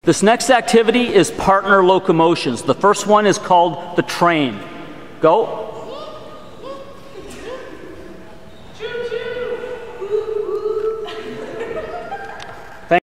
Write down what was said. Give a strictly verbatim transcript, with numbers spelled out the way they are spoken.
This next activity is partner locomotions. The first one is called the train. Go.